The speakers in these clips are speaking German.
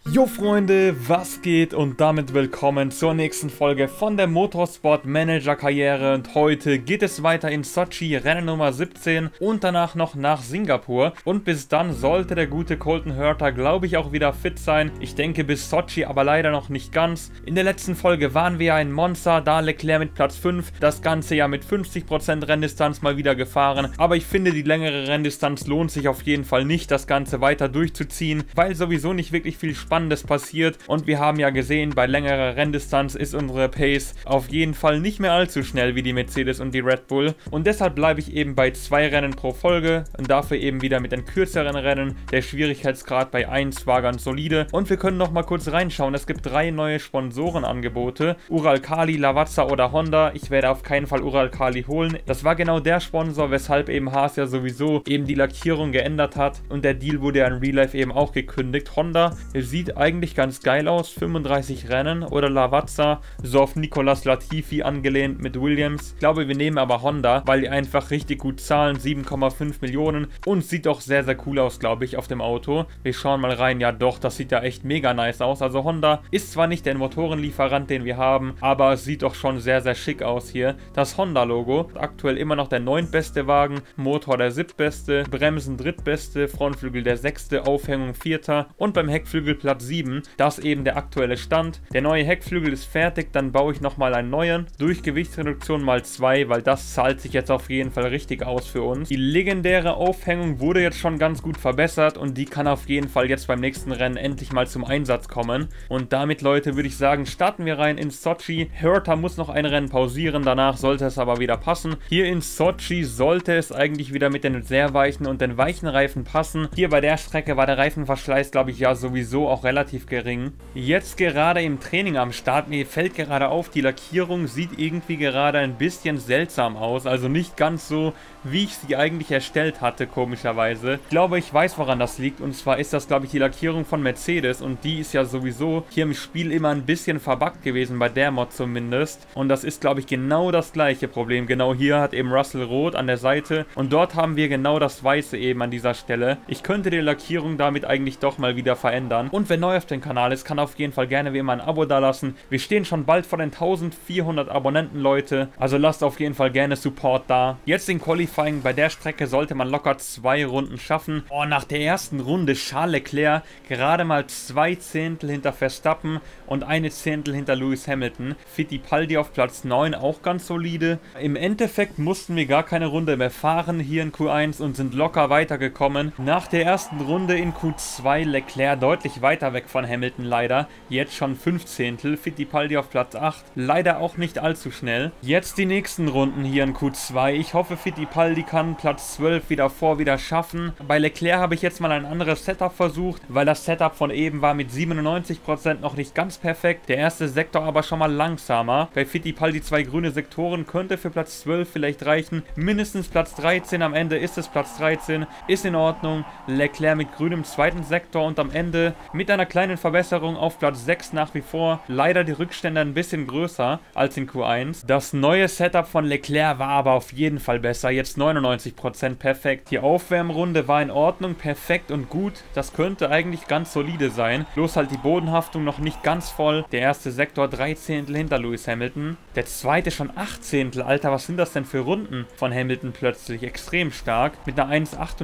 Jo Freunde, was geht und damit willkommen zur nächsten Folge von der Motorsport Manager Karriere und heute geht es weiter in Sochi, Rennen Nummer 17 und danach noch nach Singapur und bis dann sollte der gute Colton Herta glaube ich auch wieder fit sein. Ich denke bis Sochi aber leider noch nicht ganz. In der letzten Folge waren wir ja in Monza, da Leclerc mit Platz 5, das Ganze ja mit 50% Renndistanz mal wieder gefahren, aber ich finde die längere Renndistanz lohnt sich auf jeden Fall nicht, das Ganze weiter durchzuziehen, weil sowieso nicht wirklich viel Spannendes passiert und wir haben ja gesehen, bei längerer Renndistanz ist unsere Pace auf jeden Fall nicht mehr allzu schnell wie die Mercedes und die Red Bull und deshalb bleibe ich eben bei 2 Rennen pro Folge und dafür eben wieder mit den kürzeren Rennen. Der Schwierigkeitsgrad bei 1 war ganz solide und wir können noch mal kurz reinschauen. Es gibt 3 neue Sponsorenangebote, Uralkali, Lavazza oder Honda. Ich werde auf keinen Fall Uralkali holen. Das war genau der Sponsor, weshalb eben Haas ja sowieso eben die Lackierung geändert hat und der Deal wurde ja in Real Life eben auch gekündigt. Honda sieht eigentlich ganz geil aus, 35 Rennen oder Lavazza, so auf Nicolas Latifi angelehnt mit Williams. Ich glaube, wir nehmen aber Honda, weil die einfach richtig gut zahlen, 7,5 Millionen und sieht auch sehr, sehr cool aus, glaube ich, auf dem Auto. Wir schauen mal rein, ja doch, das sieht ja echt mega nice aus. Also Honda ist zwar nicht der Motorenlieferant, den wir haben, aber es sieht doch schon sehr, sehr schick aus hier. Das Honda-Logo, aktuell immer noch der 9. Wagen, Motor der 7. Bremsen 3. Frontflügel der 6., Aufhängung 4. und beim Heckflügel Platz 7. Das ist eben der aktuelle Stand. Der neue Heckflügel ist fertig, dann baue ich nochmal einen neuen. Durch Gewichtsreduktion mal 2, weil das zahlt sich jetzt auf jeden Fall richtig aus für uns. Die legendäre Aufhängung wurde jetzt schon ganz gut verbessert und die kann auf jeden Fall jetzt beim nächsten Rennen endlich mal zum Einsatz kommen. Und damit, Leute, würde ich sagen, starten wir rein in Sochi. Herta muss noch ein Rennen pausieren, danach sollte es aber wieder passen. Hier in Sochi sollte es eigentlich wieder mit den sehr weichen und den weichen Reifen passen. Hier bei der Strecke war der Reifenverschleiß, glaube ich, ja sowieso auch relativ gering. Jetzt gerade im Training am Start, mir fällt gerade auf, die Lackierung sieht irgendwie gerade ein bisschen seltsam aus, also nicht ganz so, wie ich sie eigentlich erstellt hatte, komischerweise. Ich glaube, ich weiß, woran das liegt, und zwar ist das, glaube ich, die Lackierung von Mercedes und die ist ja sowieso hier im Spiel immer ein bisschen verbuggt gewesen, bei der Mod zumindest, und das ist, glaube ich, genau das gleiche Problem. Genau hier hat eben Russell rot an der Seite und dort haben wir genau das Weiße eben an dieser Stelle. Ich könnte die Lackierung damit eigentlich doch mal wieder verändern und wer neu auf dem Kanal ist, kann auf jeden Fall gerne wie immer ein Abo dalassen. Wir stehen schon bald vor den 1400 Abonnenten, Leute, also lasst auf jeden Fall gerne Support da. Jetzt in Qualifying, bei der Strecke sollte man locker 2 Runden schaffen. Oh, nach der ersten Runde Charles Leclerc gerade mal 2 Zehntel hinter Verstappen und 1 Zehntel hinter Lewis Hamilton. Fittipaldi auf Platz 9, auch ganz solide. Im Endeffekt mussten wir gar keine Runde mehr fahren hier in Q1 und sind locker weitergekommen. Nach der ersten Runde in Q2 Leclerc deutlich weiter weg von Hamilton leider. Jetzt schon 5 Zehntel. Fittipaldi auf Platz 8. Leider auch nicht allzu schnell. Jetzt die nächsten Runden hier in Q2. Ich hoffe, Fittipaldi kann Platz 12 wieder schaffen. Bei Leclerc habe ich jetzt mal ein anderes Setup versucht, weil das Setup von eben war mit 97% noch nicht ganz perfekt. Der erste Sektor aber schon mal langsamer. Bei Fittipaldi 2 grüne Sektoren könnte für Platz 12 vielleicht reichen. Mindestens Platz 13. Am Ende ist es Platz 13. Ist in Ordnung. Leclerc mit grünem 2. Sektor und am Ende mit einer kleinen Verbesserung auf Platz 6 nach wie vor. Leider die Rückstände ein bisschen größer als in Q1. Das neue Setup von Leclerc war aber auf jeden Fall besser. Jetzt 99% perfekt. Die Aufwärmrunde war in Ordnung, perfekt und gut. Das könnte eigentlich ganz solide sein. Bloß halt die Bodenhaftung noch nicht ganz voll. Der erste Sektor 3 Zehntel hinter Lewis Hamilton. Der zweite schon 8 Zehntel. Alter, was sind das denn für Runden von Hamilton plötzlich? Extrem stark. Mit einer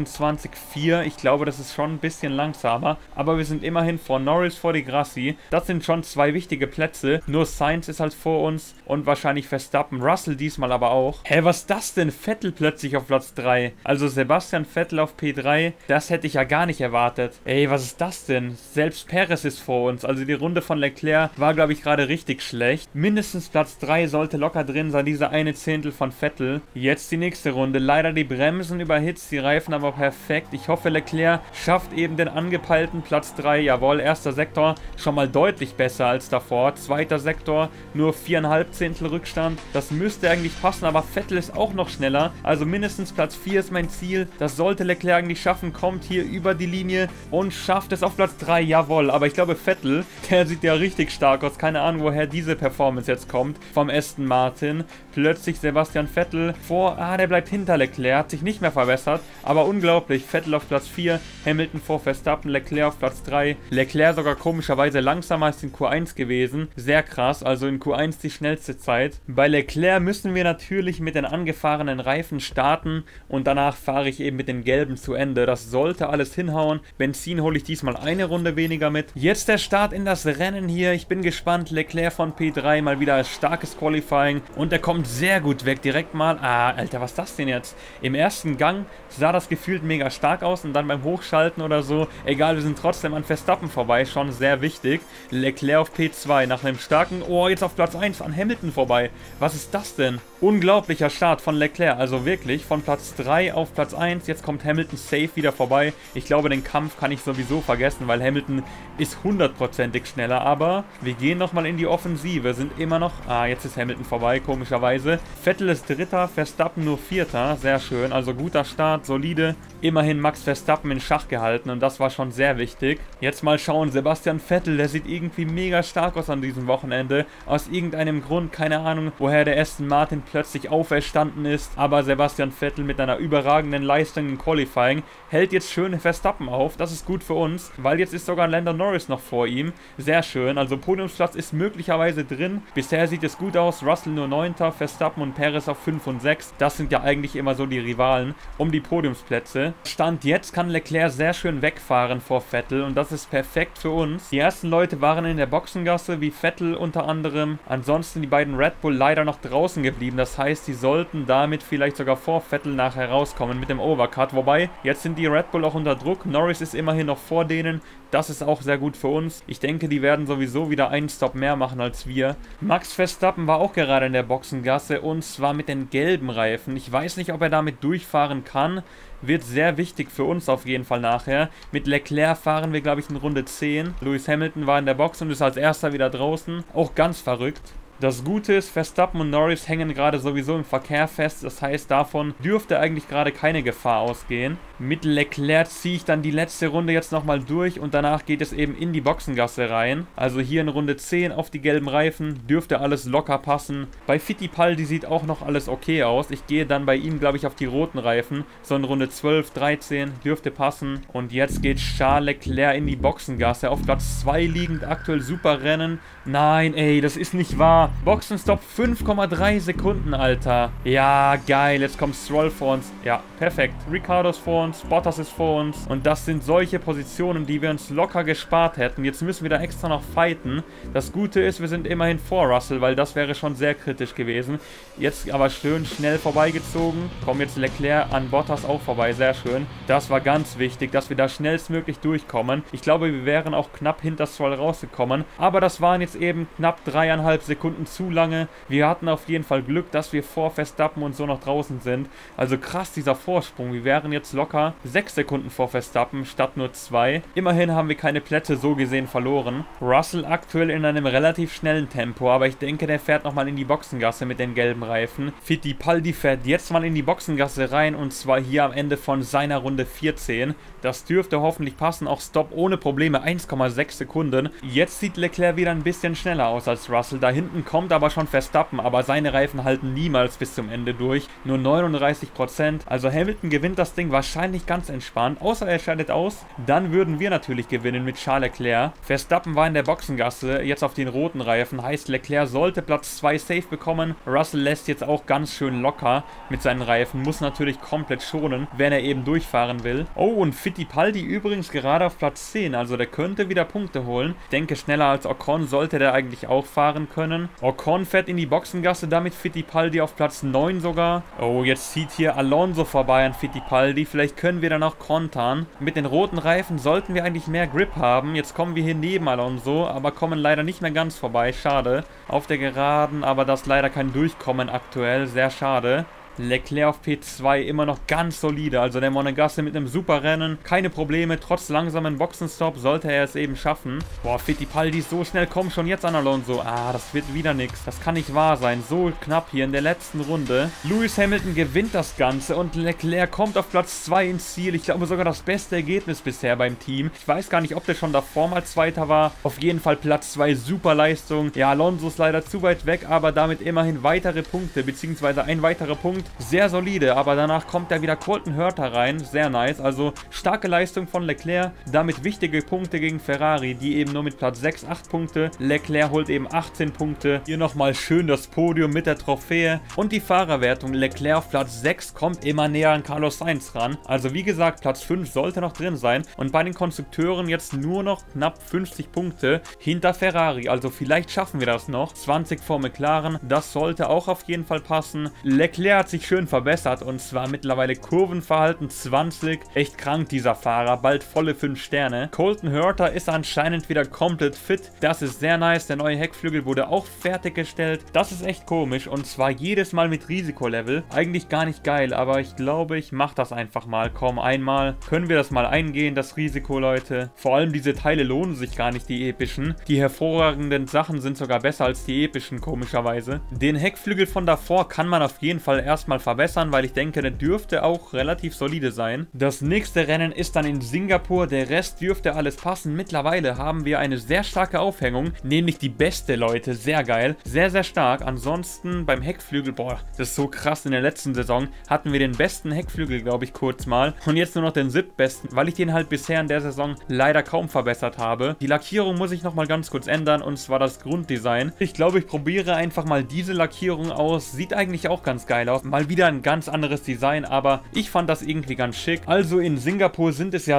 1,28,4. Ich glaube, das ist schon ein bisschen langsamer. Aber wir sind immerhin vor Norris, vor Di Grassi. Das sind schon 2 wichtige Plätze. Nur Sainz ist halt vor uns und wahrscheinlich Verstappen. Russell diesmal aber auch. Hä, was ist das denn? Vettel plötzlich auf Platz 3. Also Sebastian Vettel auf P3. Das hätte ich ja gar nicht erwartet. Ey, was ist das denn? Selbst Perez ist vor uns. Also die Runde von Leclerc war, glaube ich, gerade richtig schlecht. Mindestens Platz 3 sollte locker drin sein. Diese 1 Zehntel von Vettel. Jetzt die nächste Runde. Leider die Bremsen überhitzt, die Reifen aber perfekt. Ich hoffe, Leclerc schafft eben den angepeilten Platz 3. Jawohl, erster Sektor schon mal deutlich besser als davor. Zweiter Sektor nur 4,5 Zehntel Rückstand. Das müsste eigentlich passen, aber Vettel ist auch noch schneller. Also mindestens Platz 4 ist mein Ziel. Das sollte Leclerc eigentlich schaffen. Kommt hier über die Linie und schafft es auf Platz 3. Jawohl, aber ich glaube Vettel, der sieht ja richtig stark aus. Keine Ahnung, woher diese Performance jetzt kommt. Vom Aston Martin. Plötzlich Sebastian Vettel vor. Der bleibt hinter Leclerc. Hat sich nicht mehr verbessert. Aber unglaublich. Vettel auf Platz 4. Hamilton vor Verstappen. Leclerc auf Platz 3. Leclerc sogar komischerweise langsamer als in Q1 gewesen. Sehr krass, also in Q1 die schnellste Zeit. Bei Leclerc müssen wir natürlich mit den angefahrenen Reifen starten und danach fahre ich eben mit den gelben zu Ende. Das sollte alles hinhauen. Benzin hole ich diesmal eine Runde weniger mit. Jetzt der Start in das Rennen hier. Ich bin gespannt. Leclerc von P3 mal wieder als starkes Qualifying und er kommt sehr gut weg. Direkt mal, Alter, was ist das denn jetzt? Im ersten Gang sah das gefühlt mega stark aus und dann beim Hochschalten oder so, egal, wir sind trotzdem an Verstappen vorbei, schon sehr wichtig. Leclerc auf P2 nach einem starken, jetzt auf Platz 1 an Hamilton vorbei. Was ist das denn? Unglaublicher Start von Leclerc, also wirklich von Platz 3 auf Platz 1, jetzt kommt Hamilton safe wieder vorbei. Ich glaube, den Kampf kann ich sowieso vergessen, weil Hamilton ist 100%ig schneller, aber wir gehen nochmal in die Offensive, sind immer noch, jetzt ist Hamilton vorbei, komischerweise. Vettel ist Dritter, Verstappen nur Vierter, sehr schön, also guter Start, solide. Immerhin Max Verstappen in Schach gehalten und das war schon sehr wichtig. Jetzt mal schauen, Sebastian Vettel, der sieht irgendwie mega stark aus an diesem Wochenende. Aus irgendeinem Grund, keine Ahnung, woher der Aston Martin plötzlich auferstanden ist. Aber Sebastian Vettel mit einer überragenden Leistung im Qualifying hält jetzt schön Verstappen auf. Das ist gut für uns, weil jetzt ist sogar Lando Norris noch vor ihm. Sehr schön, also Podiumsplatz ist möglicherweise drin. Bisher sieht es gut aus, Russell nur 9., Verstappen und Perez auf 5 und 6. Das sind ja eigentlich immer so die Rivalen um die Podiumsplätze. Stand jetzt kann Leclerc sehr schön wegfahren vor Vettel und das ist perfekt für uns. Die ersten Leute waren in der Boxengasse, wie Vettel unter anderem. Ansonsten die beiden Red Bull leider noch draußen geblieben. Das heißt, die sollten damit vielleicht sogar vor Vettel nachher rauskommen mit dem Overcut. Wobei, jetzt sind die Red Bull auch unter Druck. Norris ist immerhin noch vor denen. Das ist auch sehr gut für uns. Ich denke, die werden sowieso wieder einen Stop mehr machen als wir. Max Verstappen war auch gerade in der Boxengasse und zwar mit den gelben Reifen. Ich weiß nicht, ob er damit durchfahren kann. Wird sehr wichtig für uns auf jeden Fall nachher. Mit Leclerc fahren wir, glaube ich, in Runde 10. Lewis Hamilton war in der Box und ist als erster wieder draußen. Auch ganz verrückt. Das Gute ist, Verstappen und Norris hängen gerade sowieso im Verkehr fest. Das heißt, davon dürfte eigentlich gerade keine Gefahr ausgehen. Mit Leclerc ziehe ich dann die letzte Runde jetzt nochmal durch und danach geht es eben in die Boxengasse rein. Also hier in Runde 10 auf die gelben Reifen dürfte alles locker passen. Bei Fittipaldi sieht auch noch alles okay aus. Ich gehe dann bei ihm, glaube ich, auf die roten Reifen. So in Runde 12, 13 dürfte passen. Und jetzt geht Charles Leclerc in die Boxengasse. Auf Platz 2 liegend, aktuell super Rennen. Nein, ey, das ist nicht wahr. Boxenstopp 5,3 Sekunden, Alter. Ja, geil. Jetzt kommt Stroll vor uns. Ja, perfekt. Ricciardo ist vor uns, Bottas ist vor uns. Und das sind solche Positionen, die wir uns locker gespart hätten. Jetzt müssen wir da extra noch fighten. Das Gute ist, wir sind immerhin vor Russell, weil das wäre schon sehr kritisch gewesen. Jetzt aber schön schnell vorbeigezogen. Kommen jetzt Leclerc an Bottas auch vorbei. Sehr schön. Das war ganz wichtig, dass wir da schnellstmöglich durchkommen. Ich glaube, wir wären auch knapp hinter Stroll rausgekommen. Aber das waren jetzt eben knapp 3,5 Sekunden zu lange. Wir hatten auf jeden Fall Glück, dass wir vor Verstappen und so noch draußen sind. Also krass, dieser Vorsprung. Wir wären jetzt locker 6 Sekunden vor Verstappen statt nur 2. Immerhin haben wir keine Plätze so gesehen verloren. Russell aktuell in einem relativ schnellen Tempo, aber ich denke, der fährt nochmal in die Boxengasse mit den gelben Reifen. Fittipaldi fährt jetzt mal in die Boxengasse rein und zwar hier am Ende von seiner Runde 14. Das dürfte hoffentlich passen. Auch Stopp ohne Probleme, 1,6 Sekunden. Jetzt sieht Leclerc wieder ein bisschen schneller aus als Russell. Da hinten kommt aber schon Verstappen, aber seine Reifen halten niemals bis zum Ende durch. Nur 39%. Also Hamilton gewinnt das Ding wahrscheinlich ganz entspannt. Außer er scheidet aus. Dann würden wir natürlich gewinnen mit Charles Leclerc. Verstappen war in der Boxengasse, jetzt auf den roten Reifen. Heißt, Leclerc sollte Platz 2 safe bekommen. Russell lässt jetzt auch ganz schön locker mit seinen Reifen. Muss natürlich komplett schonen, wenn er eben durchfahren will. Oh, und Fittipaldi übrigens gerade auf Platz 10. Also der könnte wieder Punkte holen. Ich denke, schneller als Ocon sollte der eigentlich auch fahren können. Ocon fährt in die Boxengasse, damit Fittipaldi auf Platz 9 sogar. Oh, jetzt zieht hier Alonso vorbei an Fittipaldi. Vielleicht können wir dann auch kontern. Mit den roten Reifen sollten wir eigentlich mehr Grip haben. Jetzt kommen wir hier neben Alonso, aber kommen leider nicht mehr ganz vorbei. Schade. Auf der Geraden, aber das ist leider kein Durchkommen aktuell. Sehr schade. Leclerc auf P2 immer noch ganz solide, also der Monegasse mit einem super Rennen, keine Probleme, trotz langsamen Boxenstopp sollte er es eben schaffen. Boah, Fittipaldi so schnell, komm schon jetzt an Alonso. Das wird wieder nichts, das kann nicht wahr sein, so knapp hier in der letzten Runde. Lewis Hamilton gewinnt das Ganze und Leclerc kommt auf Platz 2 ins Ziel, ich glaube sogar das beste Ergebnis bisher beim Team. Ich weiß gar nicht, ob der schon davor mal Zweiter war, auf jeden Fall Platz 2, super Leistung. Ja, Alonso ist leider zu weit weg, aber damit immerhin weitere Punkte, beziehungsweise ein weiterer Punkt. anfängt, sehr solide, aber danach kommt da wieder Colton Herta rein, sehr nice, also starke Leistung von Leclerc, damit wichtige Punkte gegen Ferrari, die eben nur mit Platz 6, 8 Punkte, Leclerc holt eben 18 Punkte, hier nochmal schön das Podium mit der Trophäe und die Fahrerwertung, Leclerc auf Platz 6 kommt immer näher an Carlos Sainz ran, also wie gesagt, Platz 5 sollte noch drin sein und bei den Konstrukteuren jetzt nur noch knapp 50 Punkte hinter Ferrari, also vielleicht schaffen wir das noch, 20 vor McLaren, das sollte auch auf jeden Fall passen. Leclerc hat sich schön verbessert und zwar mittlerweile Kurvenverhalten 20, echt krank dieser Fahrer, bald volle 5 Sterne. Colton Herta ist anscheinend wieder komplett fit, das ist sehr nice, der neue Heckflügel wurde auch fertiggestellt, das ist echt komisch und zwar jedes Mal mit Risikolevel, eigentlich gar nicht geil, aber ich glaube, ich mache das einfach mal, komm, einmal können wir das mal eingehen, das Risiko, Leute. Vor allem diese Teile lohnen sich gar nicht, die epischen, die hervorragenden Sachen sind sogar besser als die epischen, komischerweise. Den Heckflügel von davor kann man auf jeden Fall erstmal verbessern, weil ich denke, der dürfte auch relativ solide sein. Das nächste Rennen ist dann in Singapur, der Rest dürfte alles passen. Mittlerweile haben wir eine sehr starke Aufhängung, nämlich die beste, Leute, sehr geil, sehr, sehr stark. Ansonsten beim Heckflügel, boah, das ist so krass, in der letzten Saison hatten wir den besten Heckflügel, glaube ich, kurz mal und jetzt nur noch den 7. besten, weil ich den halt bisher in der Saison leider kaum verbessert habe. Die Lackierung muss ich nochmal ganz kurz ändern und zwar das Grunddesign. Ich glaube, ich probiere einfach mal diese Lackierung aus. Sieht eigentlich auch ganz geil aus. Mal wieder ein ganz anderes Design, aber ich fand das irgendwie ganz schick. Also in Singapur sind es ja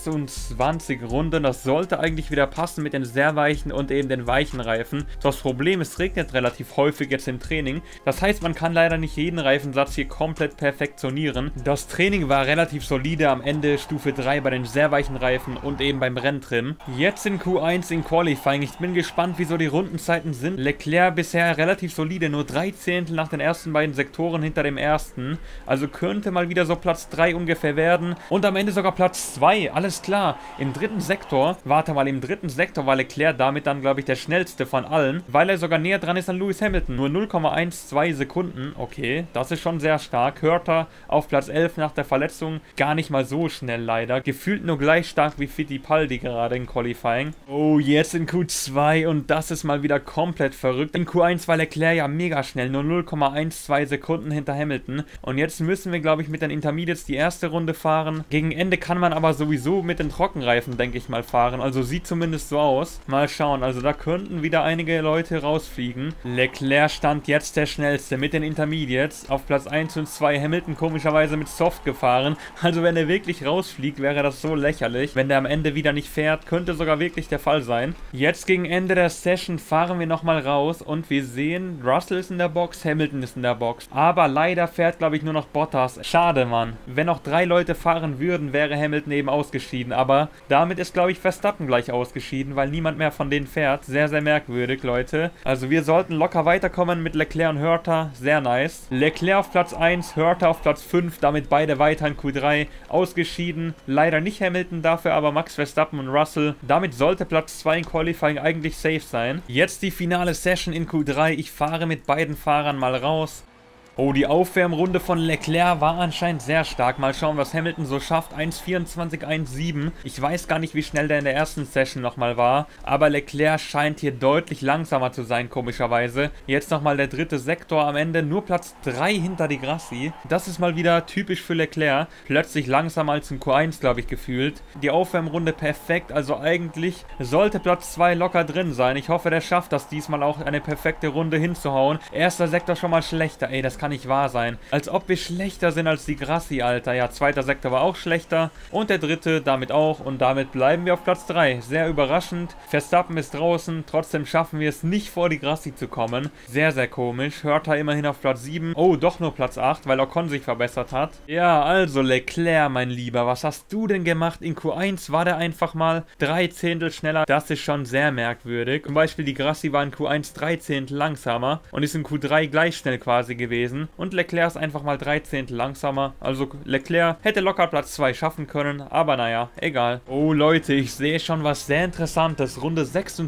26 Runden. Das sollte eigentlich wieder passen mit den sehr weichen und eben den weichen Reifen. Das Problem ist, es regnet relativ häufig jetzt im Training. Das heißt, man kann leider nicht jeden Reifensatz hier komplett perfektionieren. Das Training war relativ solide, am Ende Stufe 3 bei den sehr weichen Reifen und eben beim Renntrim. Jetzt in Q1 in Qualifying. Ich bin gespannt, wieso die Rundenzeiten sind. Leclerc bisher relativ solide, nur 3 Zehntel nach den ersten beiden Sektoren hinter dem ersten. Also könnte mal wieder so Platz 3 ungefähr werden. Und am Ende sogar Platz 2, alles klar. Im dritten Sektor, warte mal, im dritten Sektor war Leclerc damit dann, glaube ich, der schnellste von allen, weil er sogar näher dran ist an Lewis Hamilton. Nur 0,12 Sekunden, okay, das ist schon sehr stark. Herta auf Platz 11 nach der Verletzung, gar nicht mal so schnell leider. Gefühlt nur gleich stark wie Fittipaldi gerade in Qualifying. Oh, jetzt in Q2 und das ist mal wieder komplett verrückt. In Q1 war Leclerc ja mega schnell, nur 0,12 Sekunden hinter Hamilton. Und jetzt müssen wir, glaube ich, mit den Intermediates die erste Runde fahren. Gegen Ende kann man aber sowieso mit den Trockenreifen, denke ich mal, fahren. Also sieht zumindest so aus. Mal schauen, also da könnten wieder einige Leute rausfliegen. Leclerc stand jetzt der schnellste mit den Intermediates. Auf Platz 1 und 2 Hamilton komischerweise mit Soft gefahren. Also wenn er wirklich rausfliegt, wäre das so lächerlich. Wenn der am Ende wieder nicht fährt, könnte sogar wirklich der Fall sein. Jetzt gegen Ende der Session fahren wir nochmal raus und wir sehen, Russell ist in der Box, Hamilton ist in der Box. Aber leider fährt, glaube ich, nur noch Bottas. Schade, Mann. Wenn noch 3 Leute fahren würden, wäre Hamilton eben ausgeschieden. Aber damit ist, glaube ich, Verstappen gleich ausgeschieden, weil niemand mehr von denen fährt. Sehr, sehr merkwürdig, Leute. Also wir sollten locker weiterkommen mit Leclerc und Herta. Sehr nice. Leclerc auf Platz 1, Herta auf Platz 5, damit beide weiter in Q3 ausgeschieden. Leider nicht Hamilton, dafür aber Max Verstappen und Russell. Damit sollte Platz 2 in Qualifying eigentlich safe sein. Jetzt die finale Session in Q3. Ich fahre mit beiden Fahrern mal raus. Oh, die Aufwärmrunde von Leclerc war anscheinend sehr stark. Mal schauen, was Hamilton so schafft. 1,24, 1,7. Ich weiß gar nicht, wie schnell der in der ersten Session nochmal war. Aber Leclerc scheint hier deutlich langsamer zu sein, komischerweise. Jetzt nochmal der dritte Sektor am Ende. Nur Platz 3 hinter die Grassi. Das ist mal wieder typisch für Leclerc. Plötzlich langsamer als in Q1, glaube ich, gefühlt. Die Aufwärmrunde perfekt. Also eigentlich sollte Platz 2 locker drin sein. Ich hoffe, der schafft das diesmal auch, eine perfekte Runde hinzuhauen. Erster Sektor schon mal schlechter. Ey, das kann nicht wahr sein. Als ob wir schlechter sind als die Grassi, Alter. Ja, zweiter Sektor war auch schlechter. Und der dritte damit auch. Und damit bleiben wir auf Platz 3. Sehr überraschend. Verstappen ist draußen. Trotzdem schaffen wir es nicht, vor die Grassi zu kommen. Sehr, sehr komisch. Herta immerhin auf Platz 7. Oh, doch nur Platz 8, weil Ocon sich verbessert hat. Ja, also Leclerc, mein Lieber. Was hast du denn gemacht? In Q1 war der einfach mal 3 Zehntel schneller. Das ist schon sehr merkwürdig. Zum Beispiel die Grassi war in Q1 3 Zehntel langsamer und ist in Q3 gleich schnell quasi gewesen. Und Leclerc ist einfach mal 3 Zehntel langsamer. Also Leclerc hätte locker Platz 2 schaffen können, aber naja, egal. Oh Leute, ich sehe schon was sehr Interessantes. Runde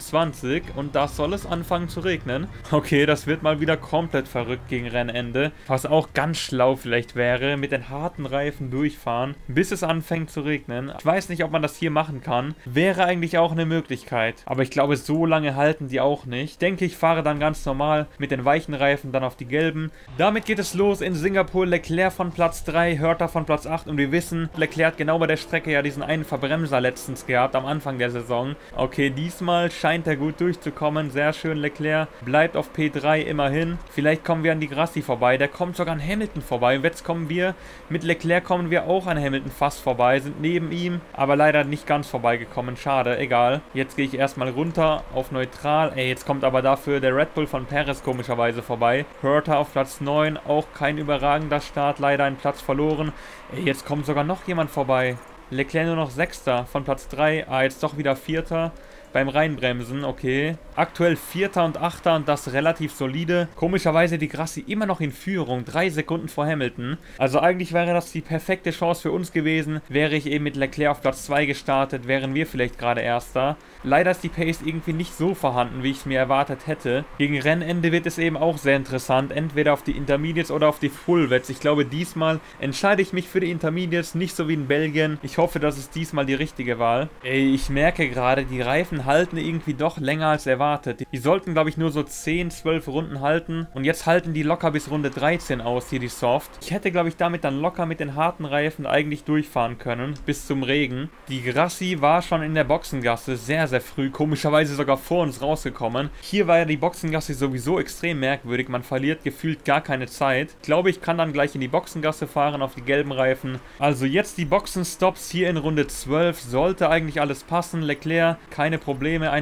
26 und da soll es anfangen zu regnen. Okay, das wird mal wieder komplett verrückt gegen Rennende. Was auch ganz schlau vielleicht wäre, mit den harten Reifen durchfahren, bis es anfängt zu regnen. Ich weiß nicht, ob man das hier machen kann. Wäre eigentlich auch eine Möglichkeit. Aber ich glaube, so lange halten die auch nicht. Ich denke, ich fahre dann ganz normal mit den weichen Reifen dann auf die gelben. Damit damit geht es los in Singapur. Leclerc von Platz 3, Hörter von Platz 8 und wir wissen, Leclerc hat genau bei der Strecke ja diesen einen Verbremser letztens gehabt am Anfang der Saison. Okay, diesmal scheint er gut durchzukommen. Sehr schön, Leclerc bleibt auf P3 immerhin. Vielleicht kommen wir an die Grassi vorbei. Der kommt sogar an Hamilton vorbei. Und jetzt kommen wir, mit Leclerc kommen wir auch an Hamilton fast vorbei, sind neben ihm, aber leider nicht ganz vorbeigekommen. Schade, egal. Jetzt gehe ich erstmal runter auf neutral. Ey, jetzt kommt aber dafür der Red Bull von Perez komischerweise vorbei. Hörter auf Platz 9, auch kein überragender Start, leider einen Platz verloren. Ey, jetzt kommt sogar noch jemand vorbei. Leclerc nur noch 6. von Platz 3. Ah, jetzt doch wieder 4. beim Reinbremsen, okay. Aktuell 4. und 8. und das relativ solide. Komischerweise die Grassi immer noch in Führung, 3 Sekunden vor Hamilton. Also eigentlich wäre das die perfekte Chance für uns gewesen. Wäre ich eben mit Leclerc auf Platz 2 gestartet, wären wir vielleicht gerade Erster. Leider ist die Pace irgendwie nicht so vorhanden, wie ich es mir erwartet hätte. Gegen Rennende wird es eben auch sehr interessant, entweder auf die Intermediates oder auf die Fullwets. Ich glaube, diesmal entscheide ich mich für die Intermediates, nicht so wie in Belgien. Ich hoffe, das ist diesmal die richtige Wahl. Ey, ich merke gerade, die Reifen halten irgendwie doch länger als erwartet. Die sollten, glaube ich, nur so 10, 12 Runden halten. Und jetzt halten die locker bis Runde 13 aus, hier die Soft. Ich hätte, glaube ich, damit dann locker mit den harten Reifen eigentlich durchfahren können, bis zum Regen. Die Grassi war schon in der Boxengasse sehr, sehr früh, komischerweise sogar vor uns rausgekommen. Hier war ja die Boxengasse sowieso extrem merkwürdig. Man verliert gefühlt gar keine Zeit. Ich glaube, ich kann dann gleich in die Boxengasse fahren, auf die gelben Reifen. Also jetzt die Boxenstops hier in Runde 12. Sollte eigentlich alles passen. Leclerc, keine Probleme,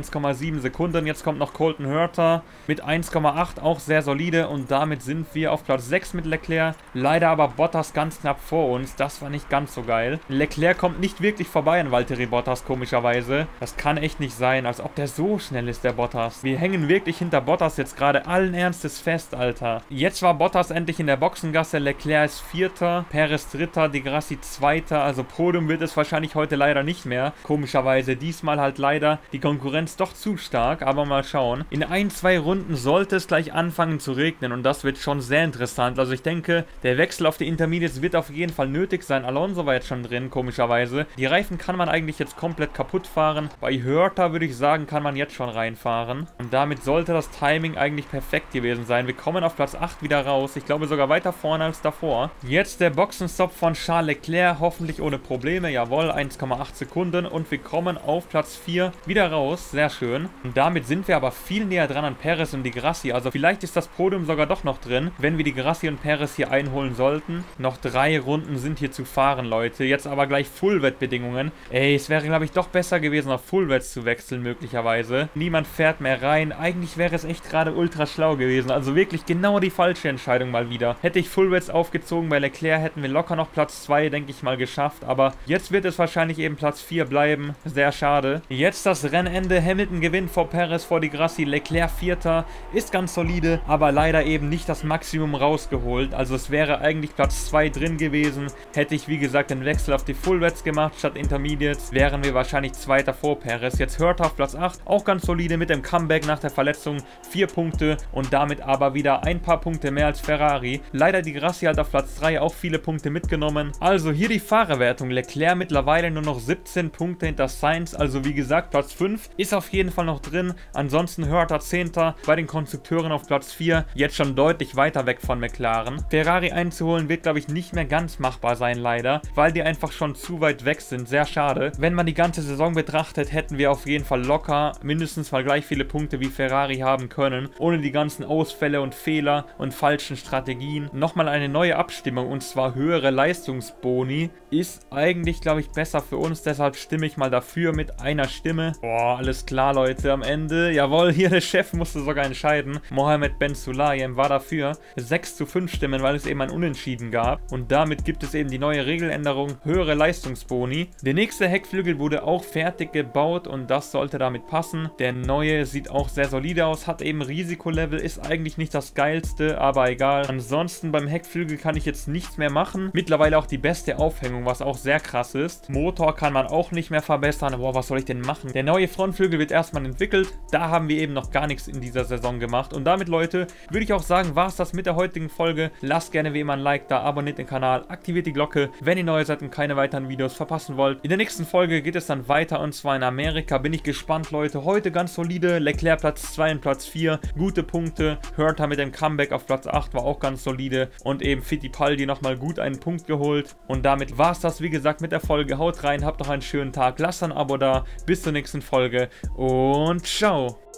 1,7 Sekunden. Jetzt kommt noch Colton Herta mit 1,8, auch sehr solide. Und damit sind wir auf Platz 6 mit Leclerc. Leider aber Bottas ganz knapp vor uns. Das war nicht ganz so geil. Leclerc kommt nicht wirklich vorbei an Valtteri Bottas, komischerweise. Das kann echt nicht sein, als ob der so schnell ist, der Bottas. Wir hängen wirklich hinter Bottas jetzt gerade allen Ernstes fest, Alter. Jetzt war Bottas endlich in der Boxengasse. Leclerc ist 4., Perez 3., Di Grassi 2. Also Podium wird es wahrscheinlich heute leider nicht mehr. Komischerweise diesmal halt leider die Konkurrenz doch zu stark, aber mal schauen. In 1, 2 Runden sollte es gleich anfangen zu regnen und das wird schon sehr interessant. Also ich denke, der Wechsel auf die Intermediates wird auf jeden Fall nötig sein. Alonso war jetzt schon drin, komischerweise. Die Reifen kann man eigentlich jetzt komplett kaputt fahren. Bei Herta würde ich sagen, kann man jetzt schon reinfahren. Und damit sollte das Timing eigentlich perfekt gewesen sein. Wir kommen auf Platz 8 wieder raus. Ich glaube sogar weiter vorne als davor. Jetzt der Boxenstopp von Charles Leclerc, hoffentlich ohne Probleme. Jawohl, 1,8 Sekunden und wir kommen auf Platz 4 wieder raus. Sehr schön. Und damit sind wir aber viel näher dran an Perez und Di Grassi. Also vielleicht ist das Podium sogar doch noch drin, wenn wir Di Grassi und Perez hier einholen sollten. Noch 3 Runden sind hier zu fahren, Leute. Jetzt aber gleich Fullwet-Bedingungen. Ey, es wäre, glaube ich, doch besser gewesen, auf Fullwets zu wechseln, möglicherweise. Niemand fährt mehr rein. Eigentlich wäre es echt gerade ultra schlau gewesen. Also wirklich genau die falsche Entscheidung mal wieder. Hätte ich Fullwets aufgezogen bei Leclerc, hätten wir locker noch Platz 2, denke ich mal, geschafft. Aber jetzt wird es wahrscheinlich eben Platz 4 bleiben. Sehr schade. Jetzt das Rennende. Hamilton gewinnt vor Perez, vor Di Grassi. Leclerc 4. Ist ganz solide, aber leider eben nicht das Maximum rausgeholt. Also es wäre eigentlich Platz 2 drin gewesen. Hätte ich, wie gesagt, den Wechsel auf die Fullwets gemacht statt Intermediates, wären wir wahrscheinlich 2. vor Perez. Jetzt Herta auf Platz 8, auch ganz solide mit dem Comeback nach der Verletzung. 4 Punkte und damit aber wieder ein paar Punkte mehr als Ferrari. Leider Di Grassi halt auf Platz 3 auch viele Punkte mitgenommen. Also hier die Fahrerwertung. Leclerc mittlerweile nur noch 17 Punkte hinter Sainz. Also wie gesagt, Platz 5 ist auf jeden Fall noch drin. Ansonsten Herta 10. bei den Konstrukteuren auf Platz 4. Jetzt schon deutlich weiter weg von McLaren. Ferrari einzuholen wird, glaube ich, nicht mehr ganz machbar sein, leider, weil die einfach schon zu weit weg sind. Sehr schade. Wenn man die ganze Saison betrachtet, hätten wir auf jeden Fall locker mindestens mal gleich viele Punkte wie Ferrari haben können, ohne die ganzen Ausfälle und Fehler und falschen Strategien. Nochmal eine neue Abstimmung und zwar höhere Leistungsboni ist eigentlich, glaube ich, besser für uns, deshalb stimme ich mal dafür mit einer Stimme. Boah, alles klar, Leute, am Ende, jawohl, hier der Chef musste sogar entscheiden. Mohamed Ben Sulayem war dafür 6:5 Stimmen, weil es eben ein Unentschieden gab und damit gibt es eben die neue Regeländerung, höhere Leistungsboni. Der nächste Heckflügel wurde auch fertig gebaut und das sollte damit passen. Der neue sieht auch sehr solide aus, hat eben Risikolevel, ist eigentlich nicht das geilste, aber egal. Ansonsten beim Heckflügel kann ich jetzt nichts mehr machen. Mittlerweile auch die beste Aufhängung, was auch sehr krass ist. Motor kann man auch nicht mehr verbessern. Boah, was soll ich denn machen? Der neue Frontflügel wird erstmal entwickelt. Da haben wir eben noch gar nichts in dieser Saison gemacht. Und damit, Leute, würde ich auch sagen, war es das mit der heutigen Folge. Lasst gerne wie immer ein Like da, abonniert den Kanal, aktiviert die Glocke, wenn ihr neu seid und keine weiteren Videos verpassen wollt. In der nächsten Folge geht es dann weiter und zwar in Amerika. Amerika. Bin ich gespannt, Leute. Heute ganz solide. Leclerc Platz 2 und Platz 4. Gute Punkte. Hörter mit dem Comeback auf Platz 8 war auch ganz solide. Und eben Fittipaldi nochmal gut einen Punkt geholt. Und damit war es das, wie gesagt, mit der Folge. Haut rein, habt noch einen schönen Tag. Lasst ein Abo da. Bis zur nächsten Folge und ciao.